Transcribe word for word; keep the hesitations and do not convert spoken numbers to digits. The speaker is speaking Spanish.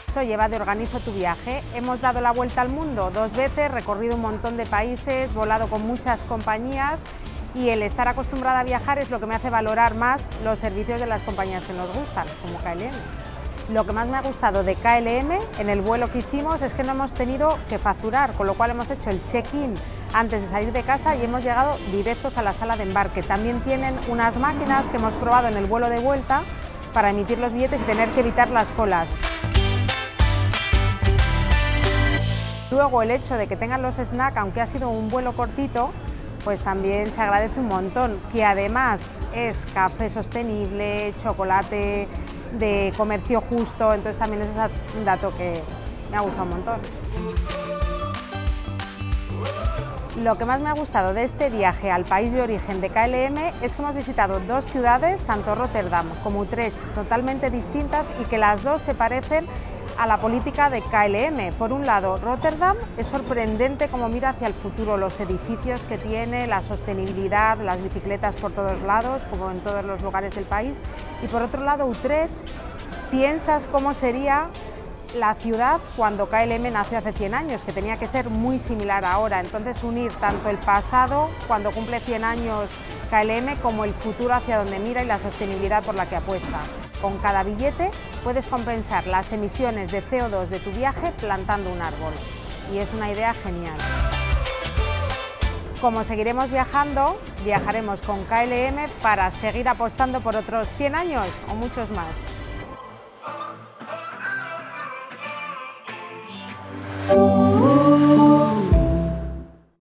Soy Eva de Organizo tu Viaje. Hemos dado la vuelta al mundo dos veces, recorrido un montón de países, volado con muchas compañías y el estar acostumbrada a viajar es lo que me hace valorar más los servicios de las compañías que nos gustan, como K L M. Lo que más me ha gustado de K L M en el vuelo que hicimos es que no hemos tenido que facturar, con lo cual hemos hecho el check-in antes de salir de casa y hemos llegado directos a la sala de embarque. También tienen unas máquinas que hemos probado en el vuelo de vuelta para emitir los billetes y tener que evitar las colas. Luego el hecho de que tengan los snacks, aunque ha sido un vuelo cortito, pues también se agradece un montón, que además es café sostenible, chocolate de comercio justo, entonces también es un dato que me ha gustado un montón. Lo que más me ha gustado de este viaje al país de origen de K L M es que hemos visitado dos ciudades, tanto Rotterdam como Utrecht, totalmente distintas y que las dos se parecen a la política de K L M. Por un lado, Rotterdam es sorprendente cómo mira hacia el futuro, los edificios que tiene, la sostenibilidad, las bicicletas por todos lados, como en todos los lugares del país. Y por otro lado, Utrecht, piensas cómo sería la ciudad cuando K L M nació hace cien años, que tenía que ser muy similar ahora. Entonces, unir tanto el pasado, cuando cumple cien años K L M, como el futuro hacia donde mira y la sostenibilidad por la que apuesta. Con cada billete puedes compensar las emisiones de C O dos de tu viaje plantando un árbol. Y es una idea genial. Como seguiremos viajando, viajaremos con K L M para seguir apostando por otros cien años o muchos más.